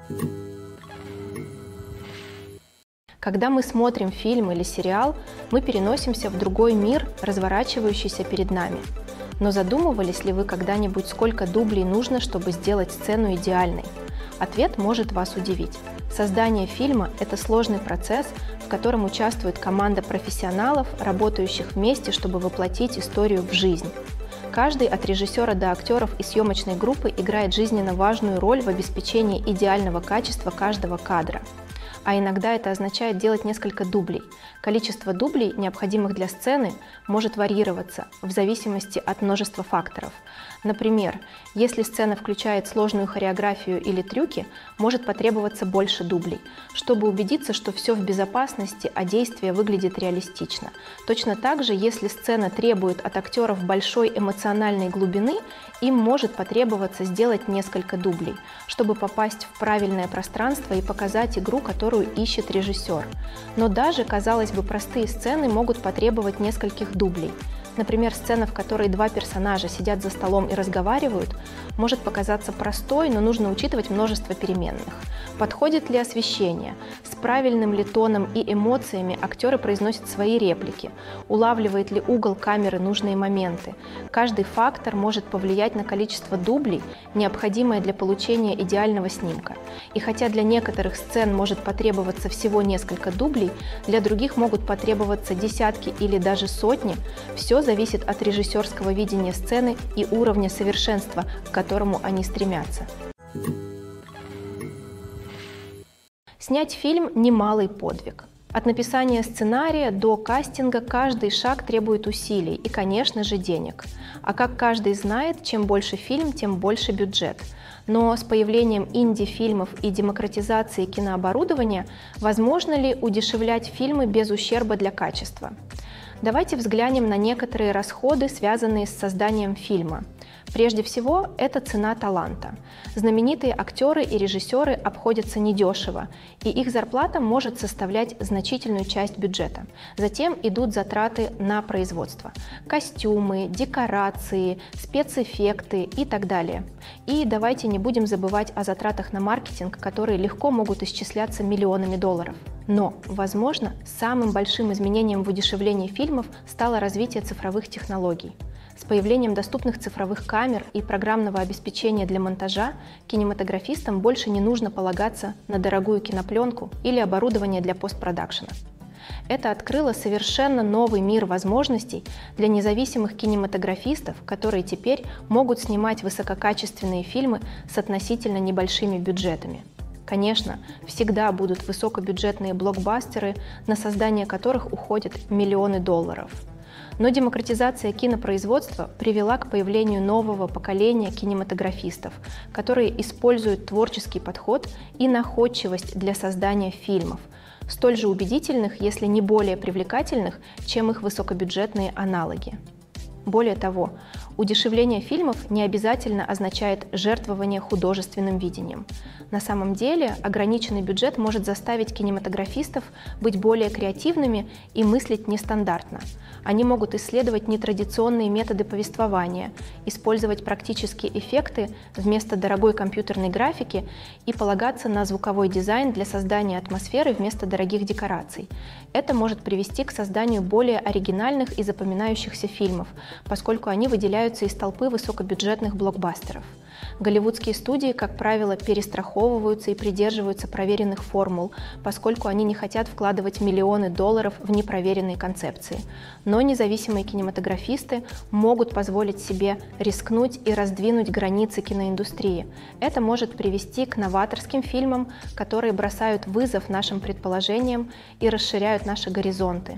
Когда мы смотрим фильм или сериал, мы переносимся в другой мир, разворачивающийся перед нами. Но задумывались ли вы когда-нибудь, сколько дублей нужно, чтобы сделать сцену идеальной? Ответ может вас удивить. Создание фильма – это сложный процесс, в котором участвует команда профессионалов, работающих вместе, чтобы воплотить историю в жизнь. Каждый, от режиссера до актеров и съемочной группы, играет жизненно важную роль в обеспечении идеального качества каждого кадра. А иногда это означает делать несколько дублей. Количество дублей, необходимых для сцены, может варьироваться в зависимости от множества факторов. Например, если сцена включает сложную хореографию или трюки, может потребоваться больше дублей, чтобы убедиться, что все в безопасности, а действие выглядит реалистично. Точно так же, если сцена требует от актеров большой эмоциональной глубины, им может потребоваться сделать несколько дублей, чтобы попасть в правильное пространство и показать игру, которую ищет режиссер. Но даже, казалось бы, простые сцены могут потребовать нескольких дублей. Например, сцена, в которой два персонажа сидят за столом и разговаривают, может показаться простой, но нужно учитывать множество переменных. Подходит ли освещение? С правильным ли тоном и эмоциями актеры произносят свои реплики? Улавливает ли угол камеры нужные моменты? Каждый фактор может повлиять на количество дублей, необходимое для получения идеального снимка. И хотя для некоторых сцен может потребоваться всего несколько дублей, для других могут потребоваться десятки или даже сотни, все зависит от режиссерского видения сцены и уровня совершенства, к которому они стремятся. Снять фильм – немалый подвиг. От написания сценария до кастинга каждый шаг требует усилий и, конечно же, денег. А как каждый знает, чем больше фильм, тем больше бюджет. Но с появлением инди-фильмов и демократизацией кинооборудования возможно ли удешевлять фильмы без ущерба для качества? Давайте взглянем на некоторые расходы, связанные с созданием фильма. Прежде всего, это цена таланта. Знаменитые актеры и режиссеры обходятся недешево, и их зарплата может составлять значительную часть бюджета. Затем идут затраты на производство. Костюмы, декорации, спецэффекты и так далее. И давайте не будем забывать о затратах на маркетинг, которые легко могут исчисляться миллионами долларов. Но, возможно, самым большим изменением в удешевлении фильмов стало развитие цифровых технологий. С появлением доступных цифровых камер и программного обеспечения для монтажа кинематографистам больше не нужно полагаться на дорогую кинопленку или оборудование для постпродакшена. Это открыло совершенно новый мир возможностей для независимых кинематографистов, которые теперь могут снимать высококачественные фильмы с относительно небольшими бюджетами. Конечно, всегда будут высокобюджетные блокбастеры, на создание которых уходят миллионы долларов. Но демократизация кинопроизводства привела к появлению нового поколения кинематографистов, которые используют творческий подход и находчивость для создания фильмов, столь же убедительных, если не более привлекательных, чем их высокобюджетные аналоги. Более того, удешевление фильмов не обязательно означает жертвование художественным видением. На самом деле, ограниченный бюджет может заставить кинематографистов быть более креативными и мыслить нестандартно. Они могут исследовать нетрадиционные методы повествования, использовать практические эффекты вместо дорогой компьютерной графики и полагаться на звуковой дизайн для создания атмосферы вместо дорогих декораций. Это может привести к созданию более оригинальных и запоминающихся фильмов, поскольку они выделяются из толпы высокобюджетных блокбастеров. Голливудские студии, как правило, перестраховываются и придерживаются проверенных формул, поскольку они не хотят вкладывать миллионы долларов в непроверенные концепции. Но независимые кинематографисты могут позволить себе рискнуть и раздвинуть границы киноиндустрии. Это может привести к новаторским фильмам, которые бросают вызов нашим предположениям и расширяют наши горизонты.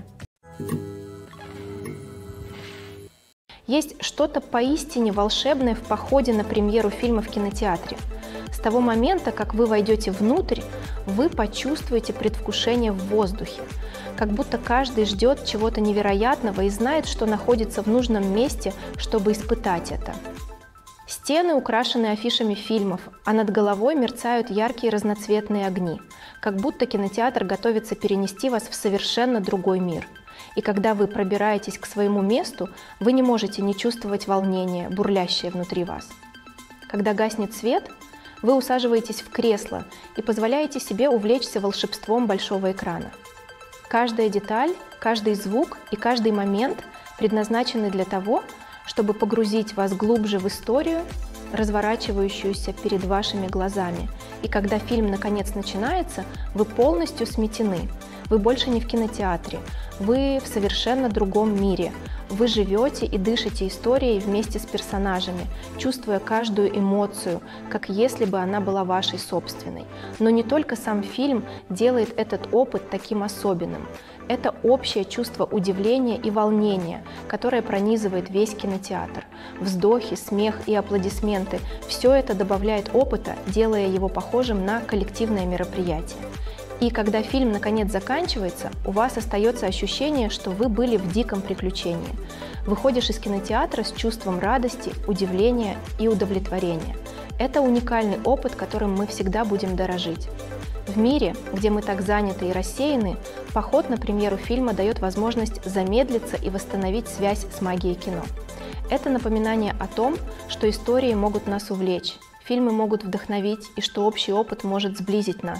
Есть что-то поистине волшебное в походе на премьеру фильма в кинотеатре. С того момента, как вы войдете внутрь, вы почувствуете предвкушение в воздухе, как будто каждый ждет чего-то невероятного и знает, что находится в нужном месте, чтобы испытать это. Стены украшены афишами фильмов, а над головой мерцают яркие разноцветные огни, как будто кинотеатр готовится перенести вас в совершенно другой мир. И когда вы пробираетесь к своему месту, вы не можете не чувствовать волнение, бурлящее внутри вас. Когда гаснет свет, вы усаживаетесь в кресло и позволяете себе увлечься волшебством большого экрана. Каждая деталь, каждый звук и каждый момент предназначены для того, чтобы погрузить вас глубже в историю, разворачивающуюся перед вашими глазами. И когда фильм наконец начинается, вы полностью сметены. Вы больше не в кинотеатре, вы в совершенно другом мире. Вы живете и дышите историей вместе с персонажами, чувствуя каждую эмоцию, как если бы она была вашей собственной. Но не только сам фильм делает этот опыт таким особенным. Это общее чувство удивления и волнения, которое пронизывает весь кинотеатр. Вздохи, смех и аплодисменты – все это добавляет опыта, делая его похожим на коллективное мероприятие. И когда фильм наконец заканчивается, у вас остается ощущение, что вы были в диком приключении. Выходишь из кинотеатра с чувством радости, удивления и удовлетворения. Это уникальный опыт, которым мы всегда будем дорожить. В мире, где мы так заняты и рассеяны, поход на премьеру фильма дает возможность замедлиться и восстановить связь с магией кино. Это напоминание о том, что истории могут нас увлечь, фильмы могут вдохновить и что общий опыт может сблизить нас.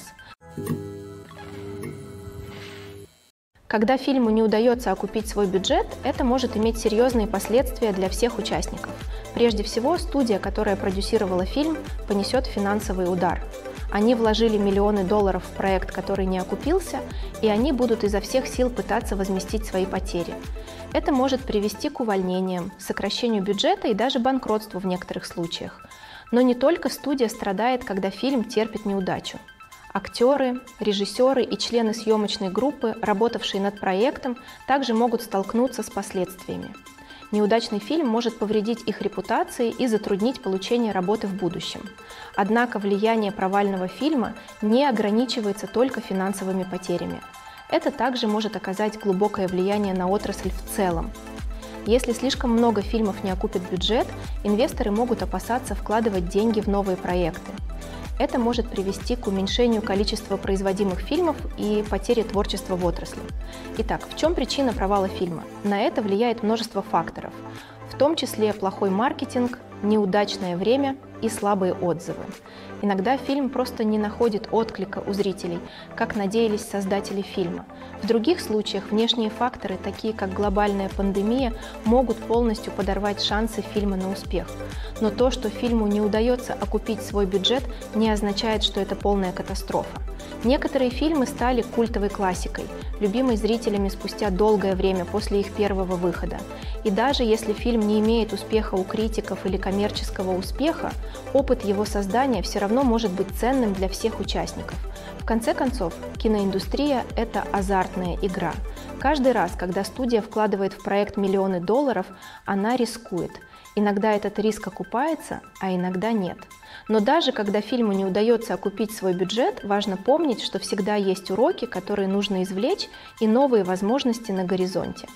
Когда фильму не удается окупить свой бюджет, это может иметь серьезные последствия для всех участников. Прежде всего, студия, которая продюсировала фильм, понесет финансовый удар. Они вложили миллионы долларов в проект, который не окупился, и они будут изо всех сил пытаться возместить свои потери. Это может привести к увольнениям, сокращению бюджета и даже банкротству в некоторых случаях. Но не только студия страдает, когда фильм терпит неудачу. Актеры, режиссеры и члены съемочной группы, работавшие над проектом, также могут столкнуться с последствиями. Неудачный фильм может повредить их репутации и затруднить получение работы в будущем. Однако влияние провального фильма не ограничивается только финансовыми потерями. Это также может оказать глубокое влияние на отрасль в целом. Если слишком много фильмов не окупит бюджет, инвесторы могут опасаться вкладывать деньги в новые проекты. Это может привести к уменьшению количества производимых фильмов и потере творчества в отрасли. Итак, в чем причина провала фильма? На это влияет множество факторов, в том числе плохой маркетинг, неудачное время и слабые отзывы. Иногда фильм просто не находит отклика у зрителей, как надеялись создатели фильма. В других случаях внешние факторы, такие как глобальная пандемия, могут полностью подорвать шансы фильма на успех. Но то, что фильму не удается окупить свой бюджет, не означает, что это полная катастрофа. Некоторые фильмы стали культовой классикой, любимой зрителями спустя долгое время после их первого выхода. И даже если фильм не имеет успеха у критиков или коммерческого успеха, опыт его создания все равно может быть ценным для всех участников. В конце концов, киноиндустрия – это азартная игра. Каждый раз, когда студия вкладывает в проект миллионы долларов, она рискует. Иногда этот риск окупается, а иногда нет. Но даже когда фильму не удается окупить свой бюджет, важно помнить, что всегда есть уроки, которые нужно извлечь, и новые возможности на горизонте.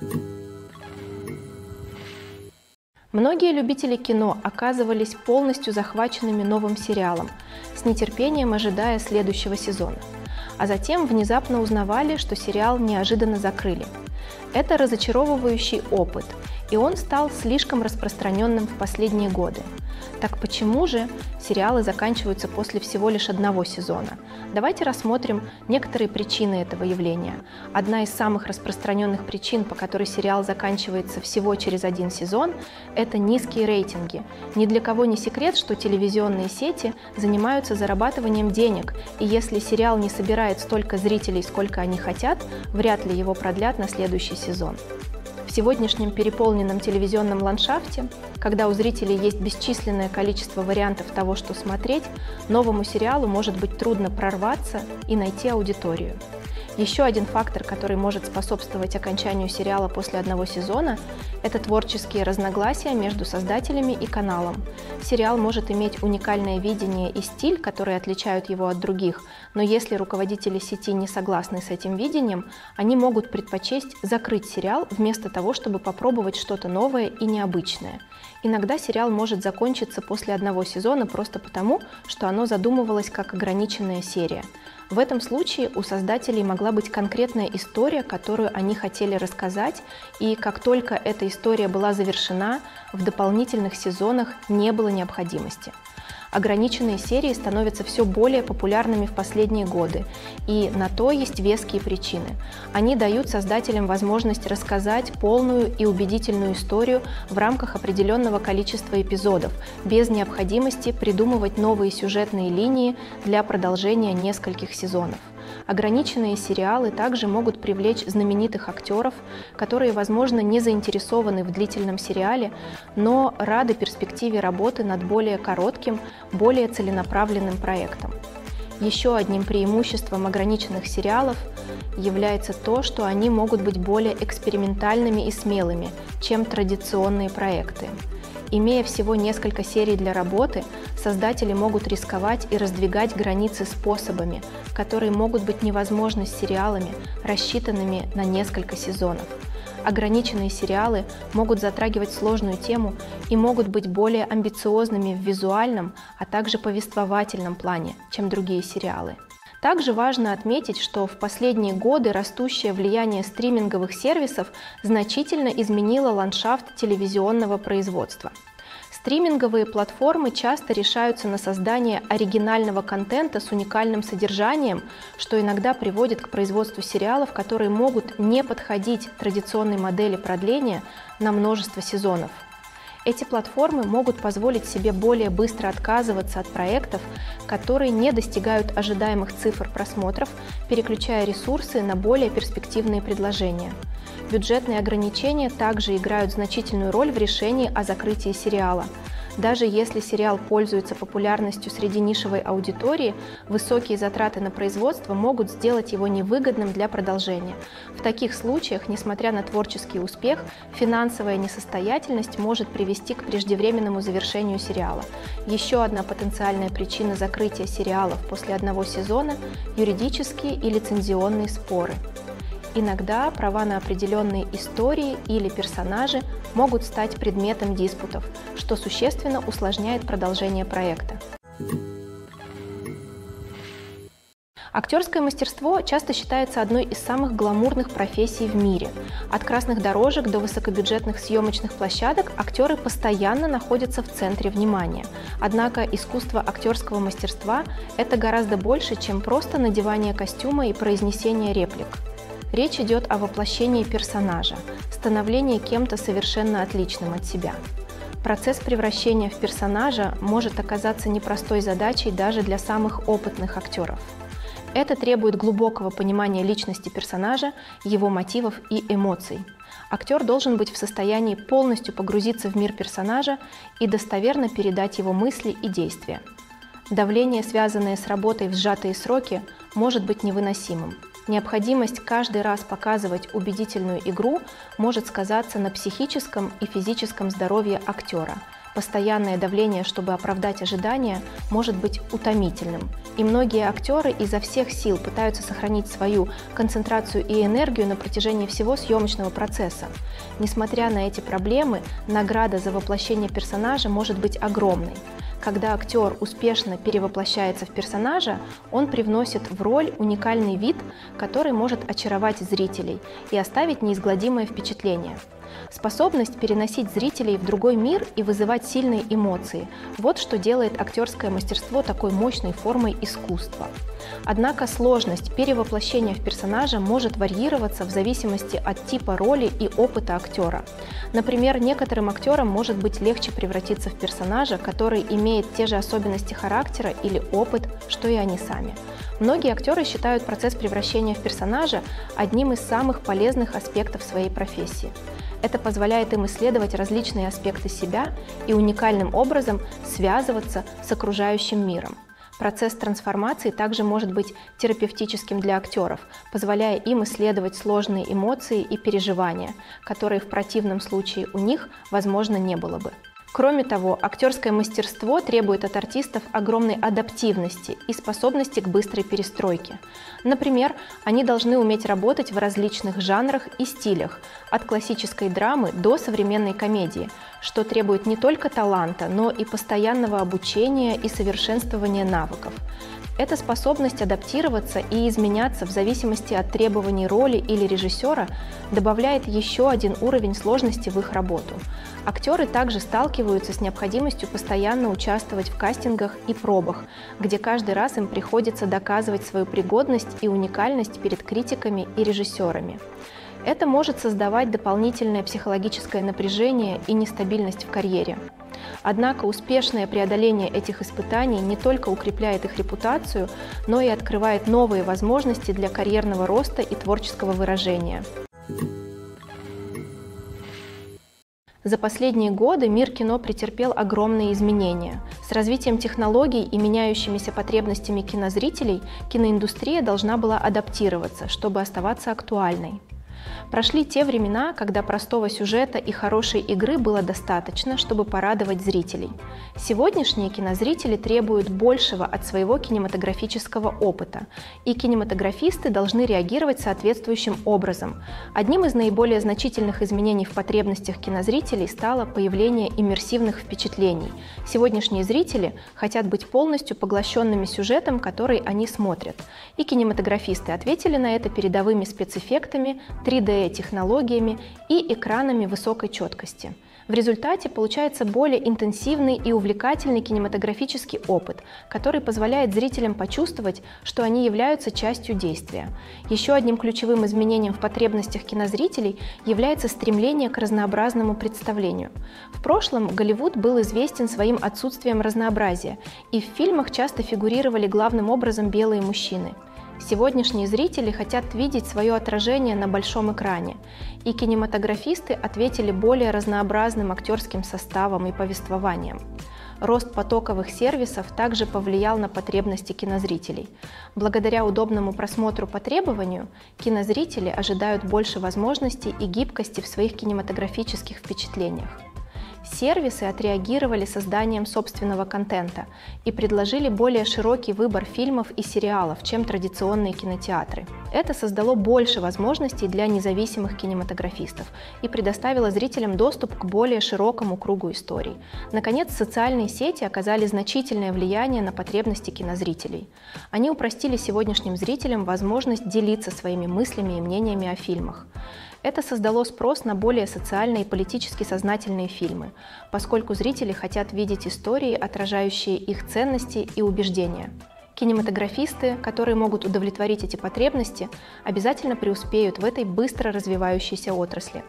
Многие любители кино оказывались полностью захваченными новым сериалом, с нетерпением ожидая следующего сезона. А затем внезапно узнавали, что сериал неожиданно закрыли. Это разочаровывающий опыт, и он стал слишком распространенным в последние годы. Так почему же сериалы заканчиваются после всего лишь одного сезона? Давайте рассмотрим некоторые причины этого явления. Одна из самых распространенных причин, по которой сериал заканчивается всего через один сезон, это низкие рейтинги. Ни для кого не секрет, что телевизионные сети занимаются зарабатыванием денег, и если сериал не собирает столько зрителей, сколько они хотят, вряд ли его продлят на следующий сезон. В сегодняшнем переполненном телевизионном ландшафте, когда у зрителей есть бесчисленное количество вариантов того, что смотреть, новому сериалу может быть трудно прорваться и найти аудиторию. Еще один фактор, который может способствовать окончанию сериала после одного сезона, это творческие разногласия между создателями и каналом. Сериал может иметь уникальное видение и стиль, которые отличают его от других, но если руководители сети не согласны с этим видением, они могут предпочесть закрыть сериал вместо того, чтобы попробовать что-то новое и необычное. Иногда сериал может закончиться после одного сезона просто потому, что оно задумывалось как ограниченная серия. В этом случае у создателей могла быть конкретная история, которую они хотели рассказать, и как только эта история была завершена, в дополнительных сезонах не было необходимости. Ограниченные серии становятся все более популярными в последние годы, и на то есть веские причины. Они дают создателям возможность рассказать полную и убедительную историю в рамках определенного количества эпизодов, без необходимости придумывать новые сюжетные линии для продолжения нескольких сезонов. Ограниченные сериалы также могут привлечь знаменитых актеров, которые, возможно, не заинтересованы в длительном сериале, но рады перспективе работы над более коротким, более целенаправленным проектом. Еще одним преимуществом ограниченных сериалов является то, что они могут быть более экспериментальными и смелыми, чем традиционные проекты. Имея всего несколько серий для работы, создатели могут рисковать и раздвигать границы способами, которые могут быть невозможны с сериалами, рассчитанными на несколько сезонов. Ограниченные сериалы могут затрагивать сложную тему и могут быть более амбициозными в визуальном, а также повествовательном плане, чем другие сериалы. Также важно отметить, что в последние годы растущее влияние стриминговых сервисов значительно изменило ландшафт телевизионного производства. Стриминговые платформы часто решаются на создание оригинального контента с уникальным содержанием, что иногда приводит к производству сериалов, которые могут не подходить традиционной модели продления на множество сезонов. Эти платформы могут позволить себе более быстро отказываться от проектов, которые не достигают ожидаемых цифр просмотров, переключая ресурсы на более перспективные предложения. Бюджетные ограничения также играют значительную роль в решении о закрытии сериала. Даже если сериал пользуется популярностью среди нишевой аудитории, высокие затраты на производство могут сделать его невыгодным для продолжения. В таких случаях, несмотря на творческий успех, финансовая несостоятельность может привести к преждевременному завершению сериала. Еще одна потенциальная причина закрытия сериалов после одного сезона – юридические и лицензионные споры. Иногда права на определенные истории или персонажи могут стать предметом диспутов, что существенно усложняет продолжение проекта. Актерское мастерство часто считается одной из самых гламурных профессий в мире. От красных дорожек до высокобюджетных съемочных площадок актеры постоянно находятся в центре внимания. Однако искусство актерского мастерства – это гораздо больше, чем просто надевание костюма и произнесение реплик. Речь идет о воплощении персонажа, становлении кем-то совершенно отличным от себя. Процесс превращения в персонажа может оказаться непростой задачей даже для самых опытных актеров. Это требует глубокого понимания личности персонажа, его мотивов и эмоций. Актер должен быть в состоянии полностью погрузиться в мир персонажа и достоверно передать его мысли и действия. Давление, связанное с работой в сжатые сроки, может быть невыносимым. Необходимость каждый раз показывать убедительную игру может сказаться на психическом и физическом здоровье актера. Постоянное давление, чтобы оправдать ожидания, может быть утомительным. И многие актеры изо всех сил пытаются сохранить свою концентрацию и энергию на протяжении всего съемочного процесса. Несмотря на эти проблемы, награда за воплощение персонажа может быть огромной. Когда актер успешно перевоплощается в персонажа, он привносит в роль уникальный вид, который может очаровать зрителей и оставить неизгладимое впечатление. Способность переносить зрителей в другой мир и вызывать сильные эмоции – вот что делает актерское мастерство такой мощной формой искусства. Однако сложность перевоплощения в персонажа может варьироваться в зависимости от типа роли и опыта актера. Например, некоторым актерам может быть легче превратиться в персонажа, который имеет те же особенности характера или опыт, что и они сами. Многие актеры считают процесс превращения в персонажа одним из самых полезных аспектов своей профессии. Это позволяет им исследовать различные аспекты себя и уникальным образом связываться с окружающим миром. Процесс трансформации также может быть терапевтическим для актеров, позволяя им исследовать сложные эмоции и переживания, которые в противном случае у них, возможно, не было бы. Кроме того, актерское мастерство требует от артистов огромной адаптивности и способности к быстрой перестройке. Например, они должны уметь работать в различных жанрах и стилях, от классической драмы до современной комедии, что требует не только таланта, но и постоянного обучения и совершенствования навыков. Эта способность адаптироваться и изменяться в зависимости от требований роли или режиссера добавляет еще один уровень сложности в их работу. Актеры также сталкиваются с необходимостью постоянно участвовать в кастингах и пробах, где каждый раз им приходится доказывать свою пригодность и уникальность перед критиками и режиссерами. Это может создавать дополнительное психологическое напряжение и нестабильность в карьере. Однако успешное преодоление этих испытаний не только укрепляет их репутацию, но и открывает новые возможности для карьерного роста и творческого выражения. За последние годы мир кино претерпел огромные изменения. С развитием технологий и меняющимися потребностями кинозрителей киноиндустрия должна была адаптироваться, чтобы оставаться актуальной. Прошли те времена, когда простого сюжета и хорошей игры было достаточно, чтобы порадовать зрителей. Сегодняшние кинозрители требуют большего от своего кинематографического опыта, и кинематографисты должны реагировать соответствующим образом. Одним из наиболее значительных изменений в потребностях кинозрителей стало появление иммерсивных впечатлений. Сегодняшние зрители хотят быть полностью поглощенными сюжетом, который они смотрят. И кинематографисты ответили на это передовыми спецэффектами, три дэ-технологиями и экранами высокой четкости. В результате получается более интенсивный и увлекательный кинематографический опыт, который позволяет зрителям почувствовать, что они являются частью действия. Еще одним ключевым изменением в потребностях кинозрителей является стремление к разнообразному представлению. В прошлом Голливуд был известен своим отсутствием разнообразия, и в фильмах часто фигурировали главным образом белые мужчины. Сегодняшние зрители хотят видеть свое отражение на большом экране, и кинематографисты ответили более разнообразным актерским составом и повествованием. Рост потоковых сервисов также повлиял на потребности кинозрителей. Благодаря удобному просмотру по требованию, кинозрители ожидают больше возможностей и гибкости в своих кинематографических впечатлениях. Сервисы отреагировали созданием собственного контента и предложили более широкий выбор фильмов и сериалов, чем традиционные кинотеатры. Это создало больше возможностей для независимых кинематографистов и предоставило зрителям доступ к более широкому кругу историй. Наконец, социальные сети оказали значительное влияние на потребности кинозрителей. Они упростили сегодняшним зрителям возможность делиться своими мыслями и мнениями о фильмах. Это создало спрос на более социально и политически сознательные фильмы, поскольку зрители хотят видеть истории, отражающие их ценности и убеждения. Кинематографисты, которые могут удовлетворить эти потребности, обязательно преуспеют в этой быстро развивающейся отрасли.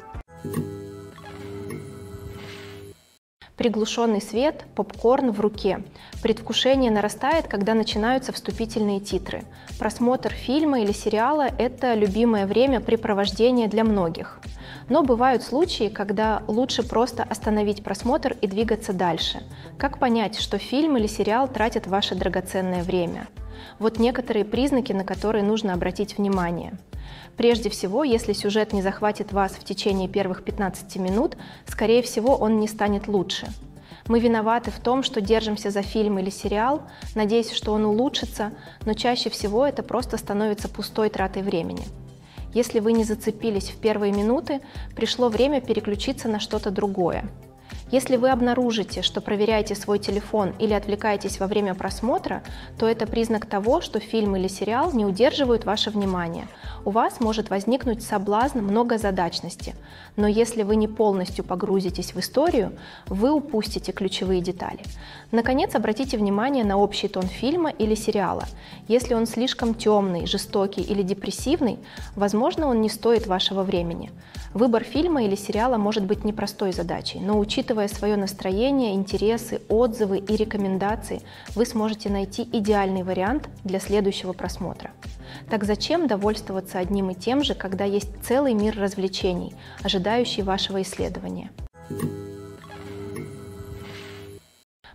Приглушенный свет, попкорн в руке. Предвкушение нарастает, когда начинаются вступительные титры. Просмотр фильма или сериала – это любимое времяпрепровождение для многих. Но бывают случаи, когда лучше просто остановить просмотр и двигаться дальше. Как понять, что фильм или сериал тратят ваше драгоценное время? Вот некоторые признаки, на которые нужно обратить внимание. Прежде всего, если сюжет не захватит вас в течение первых пятнадцати минут, скорее всего, он не станет лучше. Мы виноваты в том, что держимся за фильм или сериал, надеясь, что он улучшится, но чаще всего это просто становится пустой тратой времени. Если вы не зацепились в первые минуты, пришло время переключиться на что-то другое. Если вы обнаружите, что проверяете свой телефон или отвлекаетесь во время просмотра, то это признак того, что фильм или сериал не удерживают ваше внимание. У вас может возникнуть соблазн многозадачности, но если вы не полностью погрузитесь в историю, вы упустите ключевые детали. Наконец, обратите внимание на общий тон фильма или сериала. Если он слишком темный, жестокий или депрессивный, возможно, он не стоит вашего времени. Выбор фильма или сериала может быть непростой задачей, но учитывая свое настроение, интересы, отзывы и рекомендации, вы сможете найти идеальный вариант для следующего просмотра. Так зачем довольствоваться одним и тем же, когда есть целый мир развлечений, ожидающий вашего исследования?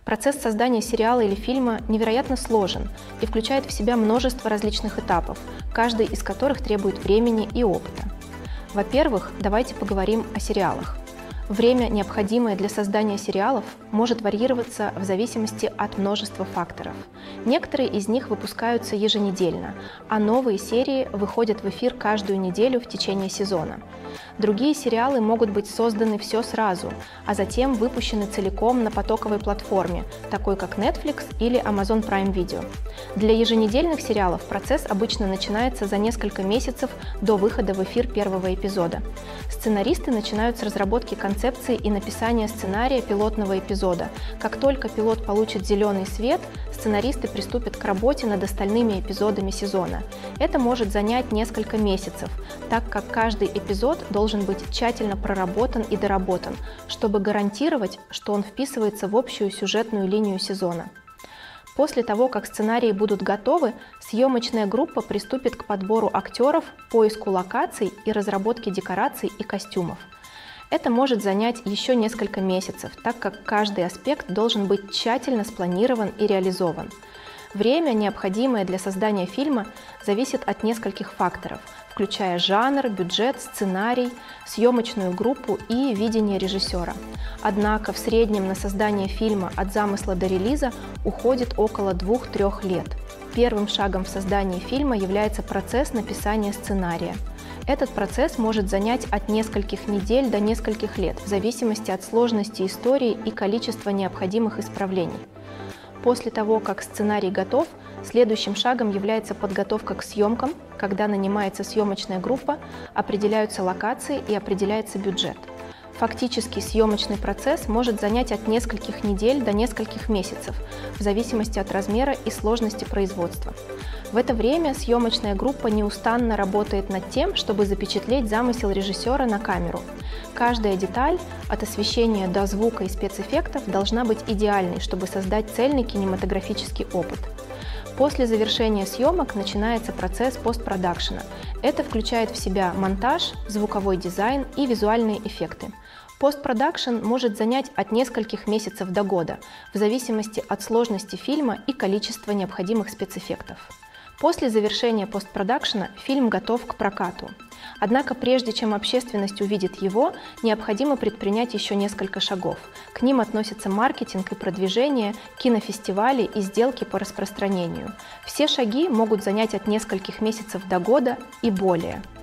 Процесс создания сериала или фильма невероятно сложен и включает в себя множество различных этапов, каждый из которых требует времени и опыта. Во-первых, давайте поговорим о сериалах. Время, необходимое для создания сериалов, может варьироваться в зависимости от множества факторов. Некоторые из них выпускаются еженедельно, а новые серии выходят в эфир каждую неделю в течение сезона. Другие сериалы могут быть созданы все сразу, а затем выпущены целиком на потоковой платформе, такой как Netflix или Amazon Prime Video. Для еженедельных сериалов процесс обычно начинается за несколько месяцев до выхода в эфир первого эпизода. Сценаристы начинают с разработки концепции и написания сценария пилотного эпизода. Как только пилот получит зеленый свет, сценаристы приступят к работе над остальными эпизодами сезона. Это может занять несколько месяцев, так как каждый эпизод должен быть тщательно проработан и доработан, чтобы гарантировать, что он вписывается в общую сюжетную линию сезона. После того, как сценарии будут готовы, съемочная группа приступит к подбору актеров, поиску локаций и разработке декораций и костюмов. Это может занять еще несколько месяцев, так как каждый аспект должен быть тщательно спланирован и реализован. Время, необходимое для создания фильма, зависит от нескольких факторов, включая жанр, бюджет, сценарий, съемочную группу и видение режиссера. Однако в среднем на создание фильма от замысла до релиза уходит около двух-трех лет. Первым шагом в создании фильма является процесс написания сценария. Этот процесс может занять от нескольких недель до нескольких лет, в зависимости от сложности истории и количества необходимых исправлений. После того, как сценарий готов, следующим шагом является подготовка к съемкам, когда нанимается съемочная группа, определяются локации и определяется бюджет. Фактически съемочный процесс может занять от нескольких недель до нескольких месяцев, в зависимости от размера и сложности производства. В это время съемочная группа неустанно работает над тем, чтобы запечатлеть замысел режиссера на камеру. Каждая деталь, от освещения до звука и спецэффектов, должна быть идеальной, чтобы создать цельный кинематографический опыт. После завершения съемок начинается процесс постпродакшена. Это включает в себя монтаж, звуковой дизайн и визуальные эффекты. Постпродакшн может занять от нескольких месяцев до года, в зависимости от сложности фильма и количества необходимых спецэффектов. После завершения постпродакшена фильм готов к прокату. Однако прежде чем общественность увидит его, необходимо предпринять еще несколько шагов. К ним относятся маркетинг и продвижение, кинофестивали и сделки по распространению. Все шаги могут занять от нескольких месяцев до года и более.